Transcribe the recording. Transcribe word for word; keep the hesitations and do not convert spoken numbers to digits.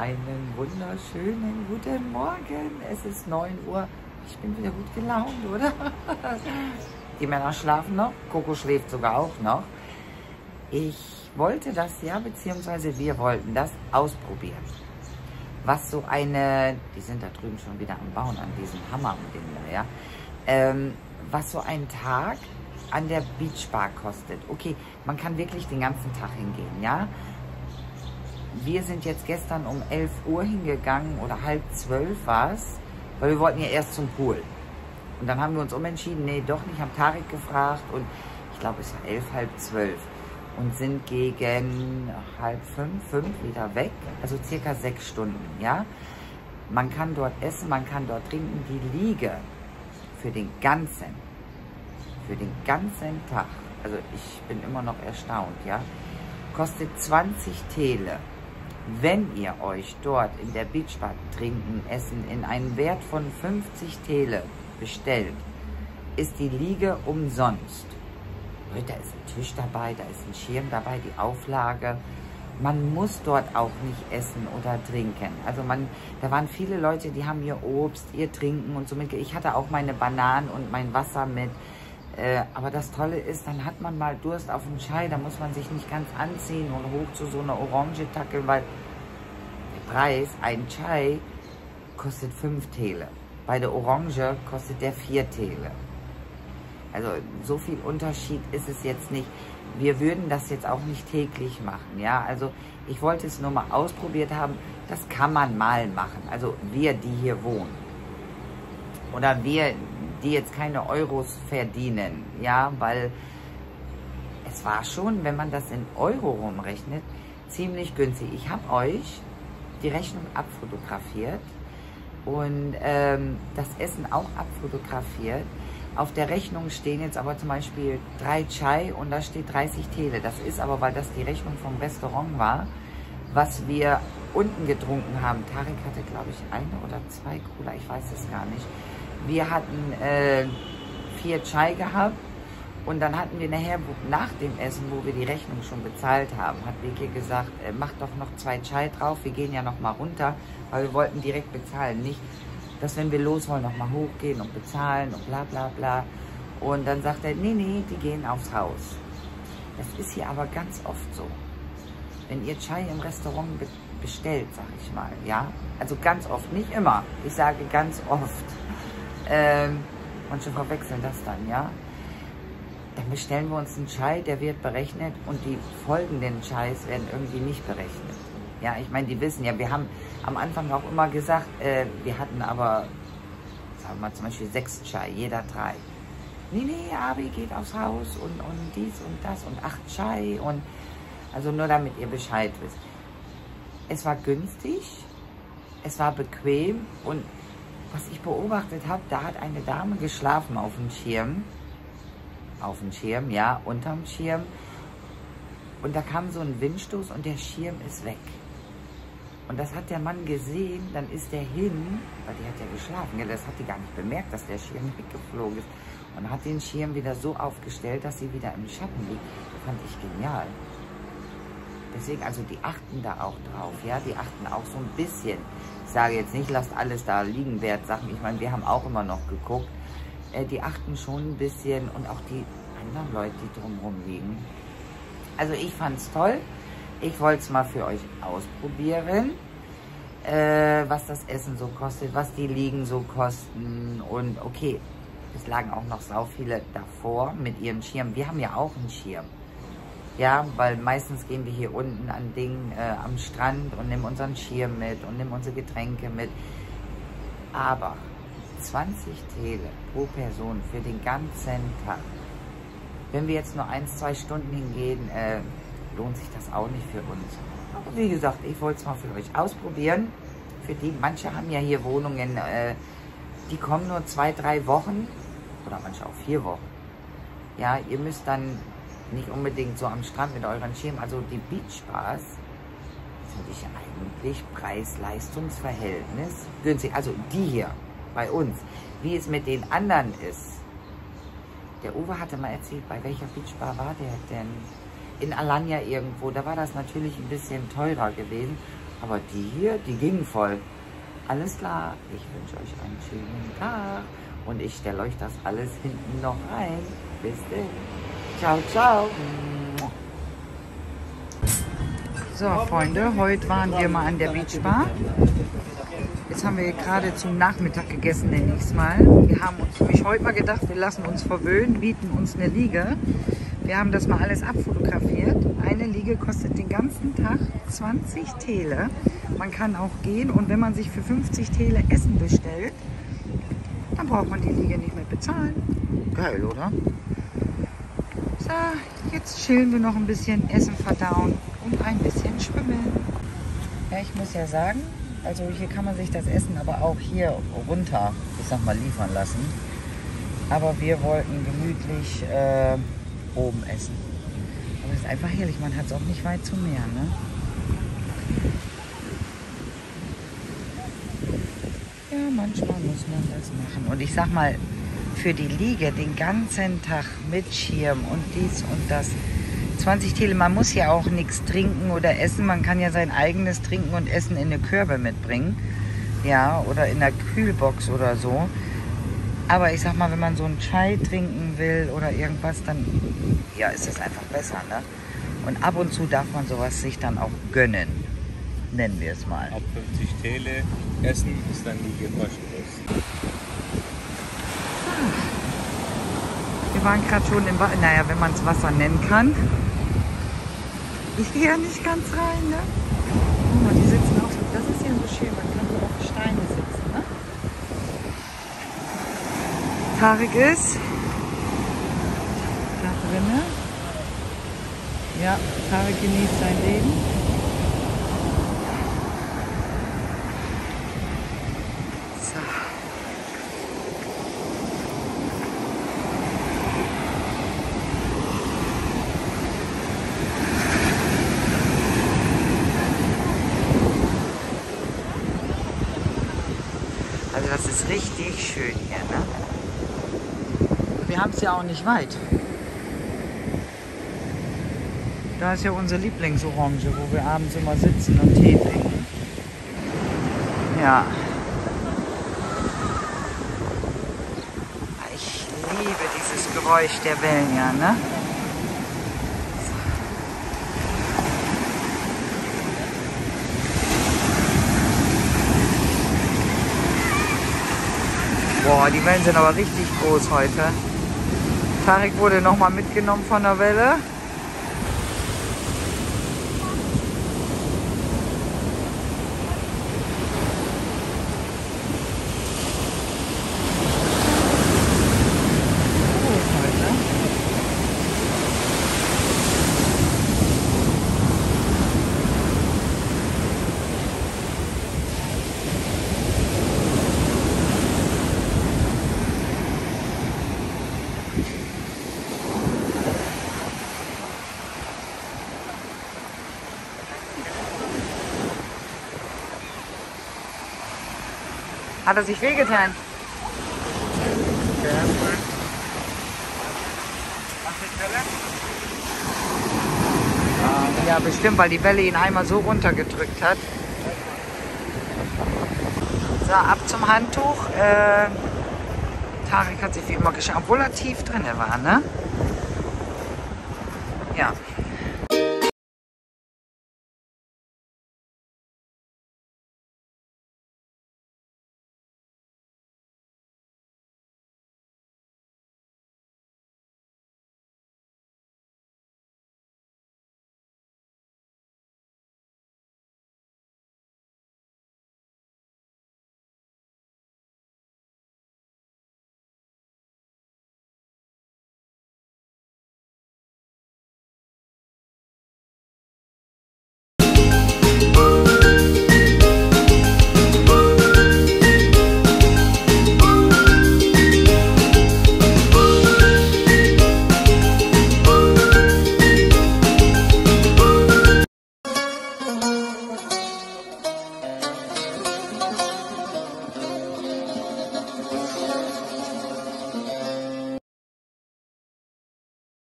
Einen wunderschönen guten Morgen. Es ist neun Uhr. Ich bin wieder gut gelaunt, oder? Die Männer schlafen noch. Coco schläft sogar auch noch. Ich wollte das ja, beziehungsweise wir wollten das ausprobieren. Was so eine, die sind da drüben schon wieder am Bauen, an diesem Hammer und dem da, ja. Ähm, was so ein Tag an der Beachbar kostet. Okay, man kann wirklich den ganzen Tag hingehen, ja. Wir sind jetzt gestern um elf Uhr hingegangen oder halb zwölf war es, weil wir wollten ja erst zum Pool. Und dann haben wir uns umentschieden, nee, doch nicht, haben Tarek gefragt und ich glaube, es war elf, halb zwölf und sind gegen halb fünf, fünf wieder weg, also circa sechs Stunden, ja. Man kann dort essen, man kann dort trinken, die Liege für den ganzen, für den ganzen Tag, also ich bin immer noch erstaunt, ja, kostet zwanzig Tele. Wenn ihr euch dort in der Beachbar trinken, essen in einen Wert von fünfzig Tele bestellt, ist die Liege umsonst. Da ist ein Tisch dabei, da ist ein Schirm dabei, die Auflage. Man muss dort auch nicht essen oder trinken. Also man, da waren viele Leute, die haben ihr Obst, ihr Trinken und so mit. Ich hatte auch meine Bananen und mein Wasser mit. Äh, aber das Tolle ist, dann hat man mal Durst auf den Chai, da muss man sich nicht ganz anziehen und hoch zu so einer Orange tackeln, weil der Preis, ein Chai kostet fünf Tele. Bei der Orange kostet der vier Tele. Also so viel Unterschied ist es jetzt nicht. Wir würden das jetzt auch nicht täglich machen, ja. Also ich wollte es nur mal ausprobiert haben. Das kann man mal machen. Also wir, die hier wohnen. Oder wir, die jetzt keine Euros verdienen, ja, weil es war schon, wenn man das in Euro rumrechnet, ziemlich günstig. Ich habe euch die Rechnung abfotografiert und ähm, das Essen auch abfotografiert. Auf der Rechnung stehen jetzt aber zum Beispiel drei Chai und da steht dreißig Tele. Das ist aber, weil das die Rechnung vom Restaurant war, was wir unten getrunken haben. Tarek hatte, glaube ich, eine oder zwei Cola, ich weiß es gar nicht. Wir hatten äh, vier Chai gehabt und dann hatten wir nachher nach dem Essen, wo wir die Rechnung schon bezahlt haben, hat Vicky gesagt, äh, mach doch noch zwei Chai drauf, wir gehen ja noch mal runter, weil wir wollten direkt bezahlen, nicht, dass wenn wir los wollen, noch mal hochgehen und bezahlen und bla bla bla. Und dann sagt er, nee, nee, die gehen aufs Haus. Das ist hier aber ganz oft so. Wenn ihr Chai im Restaurant be bestellt, sag ich mal, ja, also ganz oft, nicht immer, ich sage ganz oft, Ähm, manche verwechseln das dann, ja. Dann bestellen wir uns einen Chai, der wird berechnet und die folgenden Chais werden irgendwie nicht berechnet. Ja, ich meine, die wissen ja, wir haben am Anfang auch immer gesagt, äh, wir hatten aber, sagen wir mal zum Beispiel sechs Chai, jeder drei. Nee, nee, Abi geht aufs Haus und, und dies und das und acht Chai und, also nur damit ihr Bescheid wisst. Es war günstig, es war bequem und was ich beobachtet habe, da hat eine Dame geschlafen auf dem Schirm. Auf dem Schirm, ja, unterm Schirm. Und da kam so ein Windstoß und der Schirm ist weg. Und das hat der Mann gesehen, dann ist der hin, weil die hat ja geschlafen, ja, das hat die gar nicht bemerkt, dass der Schirm weggeflogen ist. Und hat den Schirm wieder so aufgestellt, dass sie wieder im Schatten liegt. Das fand ich genial. Deswegen, also die achten da auch drauf, ja, die achten auch so ein bisschen. Ich sage jetzt nicht, lasst alles da liegen, Wertsachen. Ich meine, wir haben auch immer noch geguckt. Äh, die achten schon ein bisschen und auch die anderen Leute, die drumherum liegen. Also ich fand es toll. Ich wollte es mal für euch ausprobieren, äh, was das Essen so kostet, was die Liegen so kosten. Und okay, es lagen auch noch sau viele davor mit ihren Schirmen. Wir haben ja auch einen Schirm. Ja, weil meistens gehen wir hier unten an Dingen äh, am Strand und nehmen unseren Schirm mit und nehmen unsere Getränke mit. Aber zwanzig Tele pro Person für den ganzen Tag. Wenn wir jetzt nur ein, zwei Stunden hingehen, äh, lohnt sich das auch nicht für uns. Aber wie gesagt, ich wollte es mal für euch ausprobieren. Für die, manche haben ja hier Wohnungen, äh, die kommen nur zwei, drei Wochen oder manche auch vier Wochen. Ja, ihr müsst dann nicht unbedingt so am Strand mit euren Schirmen, also die Beachbars finde ich eigentlich Preis-Leistungs-Verhältnis günstig. Also die hier bei uns, wie es mit den anderen ist. Der Uwe hatte mal erzählt, bei welcher Beachbar war der denn? In Alanya irgendwo, da war das natürlich ein bisschen teurer gewesen. Aber die hier, die gingen voll. Alles klar, ich wünsche euch einen schönen Tag und ich stelle euch das alles hinten noch rein. Bis dann. Ciao, ciao. So, Freunde, heute waren wir mal an der Beachbar. Jetzt haben wir gerade zum Nachmittag gegessen, nenne ich es mal. Wir haben uns nämlich heute mal gedacht, wir lassen uns verwöhnen, bieten uns eine Liege. Wir haben das mal alles abfotografiert. Eine Liege kostet den ganzen Tag zwanzig Tele. Man kann auch gehen und wenn man sich für fünfzig Tele Essen bestellt, dann braucht man die Liege nicht mehr bezahlen. Geil, oder? So, jetzt chillen wir noch ein bisschen, Essen verdauen und ein bisschen schwimmen. Ja, ich muss ja sagen, also hier kann man sich das Essen aber auch hier runter, ich sag mal, liefern lassen. Aber wir wollten gemütlich äh, oben essen. Aber das ist einfach herrlich, man hat es auch nicht weit zum Meer, ne? Ja, manchmal muss man das machen. Und ich sag mal, für die Liege den ganzen Tag mit Schirm und dies und das. zwanzig Tele, man muss ja auch nichts trinken oder essen. Man kann ja sein eigenes Trinken und Essen in eine Körbe mitbringen. Ja, oder in der Kühlbox oder so. Aber ich sag mal, wenn man so einen Chai trinken will oder irgendwas, dann ja, ist es einfach besser, ne? Und ab und zu darf man sowas sich dann auch gönnen. Nennen wir es mal. Ab fünfzig Tele Essen ist dann Liege kostenlos. Wir waren gerade schon im Wasser, naja, wenn man es Wasser nennen kann. Ich gehe ja nicht ganz rein, ne? Guck mal, die sitzen auch so, das ist ja so schön, man kann so auf Steine sitzen, ne? Tarek ist da drinne. Ja, Tarek genießt sein Leben. So. Also das ist richtig schön hier, ne? Wir haben es ja auch nicht weit. Da ist ja unsere Lieblingsorange, wo wir abends immer sitzen und Tee trinken. Ja. Ich liebe dieses Geräusch der Wellen, ja, ne? Boah, die Wellen sind aber richtig groß heute. Tarek wurde nochmal mitgenommen von der Welle. Hat er sich wehgetan? Ja, bestimmt, weil die Welle ihn einmal so runtergedrückt hat. So, ab zum Handtuch. Äh, Tarek hat sich wie immer geschafft, obwohl er tief drin war, ne? Ja.